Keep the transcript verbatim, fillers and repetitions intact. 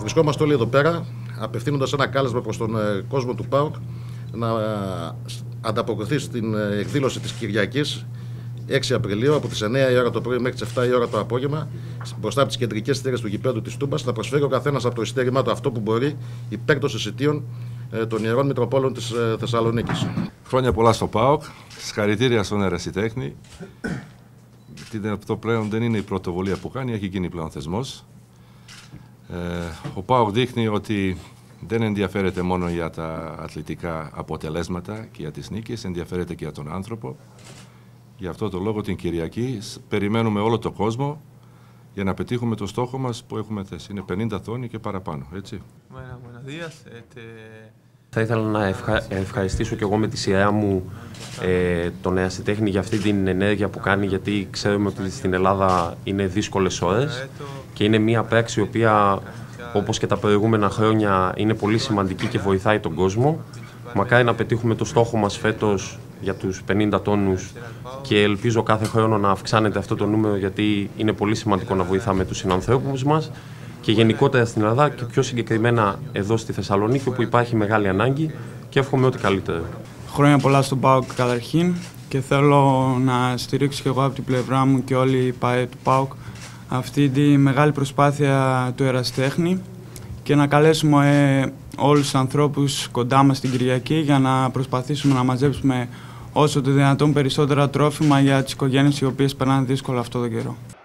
Βρισκόμαστε όλοι εδώ πέρα, απευθύνοντας ένα κάλεσμα προς τον κόσμο του ΠΑΟΚ να ανταποκριθεί στην εκδήλωση της Κυριακής έξι Απριλίου από τις εννιά η ώρα το πρωί μέχρι τις εφτά η ώρα το απόγευμα, μπροστά από τις κεντρικές θύρες του γηπέδου της Τούμπας, να προσφέρει ο καθένας από το εισιτήρημά του αυτό που μπορεί υπέρ των εισιτίων των Ιερών Μητροπόλων της Θεσσαλονίκης. Χρόνια πολλά στο ΠΑΟΚ, συγχαρητήρια στον ερασιτέχνη. Αυτό πλέον δεν είναι η πρωτοβουλία που κάνει, έχει γίνει πλέον θεσμός. Ε, ο ΠΑΟΚ δείχνει ότι δεν ενδιαφέρεται μόνο για τα αθλητικά αποτελέσματα και για τις νίκες, ενδιαφέρεται και για τον άνθρωπο. Γι' αυτό το λόγο την Κυριακή περιμένουμε όλο τον κόσμο για να πετύχουμε το στόχο μας που έχουμε θέσει. Είναι πενήντα θόνοι και παραπάνω, έτσι. Θα ήθελα να ευχα... ευχαριστήσω και εγώ με τη σειρά μου ε, τον ερασιτέχνη για αυτή την ενέργεια που κάνει, γιατί ξέρουμε ότι στην Ελλάδα είναι δύσκολες ώρες και είναι μια πράξη η οποία, όπως και τα προηγούμενα χρόνια, είναι πολύ σημαντική και βοηθάει τον κόσμο. Μακάρι να πετύχουμε το στόχο μας φέτος για τους πενήντα τόνους και ελπίζω κάθε χρόνο να αυξάνεται αυτό το νούμερο, γιατί είναι πολύ σημαντικό να βοηθάμε τους συνανθρώπους μας και γενικότερα στην Ελλάδα και πιο συγκεκριμένα εδώ στη Θεσσαλονίκη, όπου υπάρχει μεγάλη ανάγκη, και εύχομαι ό,τι καλύτερο. Χρόνια πολλά στον ΠΑΟΚ καταρχήν, και θέλω να στηρίξω και εγώ από την πλευρά μου και όλοι οι ΠΑΕ του ΠΑΟΚ αυτή τη μεγάλη προσπάθεια του ερασιτέχνη και να καλέσουμε ε, όλους τους ανθρώπους κοντά μας την Κυριακή για να προσπαθήσουμε να μαζέψουμε όσο το δυνατόν περισσότερα τρόφιμα για τις οικογένειες οι οποίες περνάνε δύσκολα αυτό τον καιρό.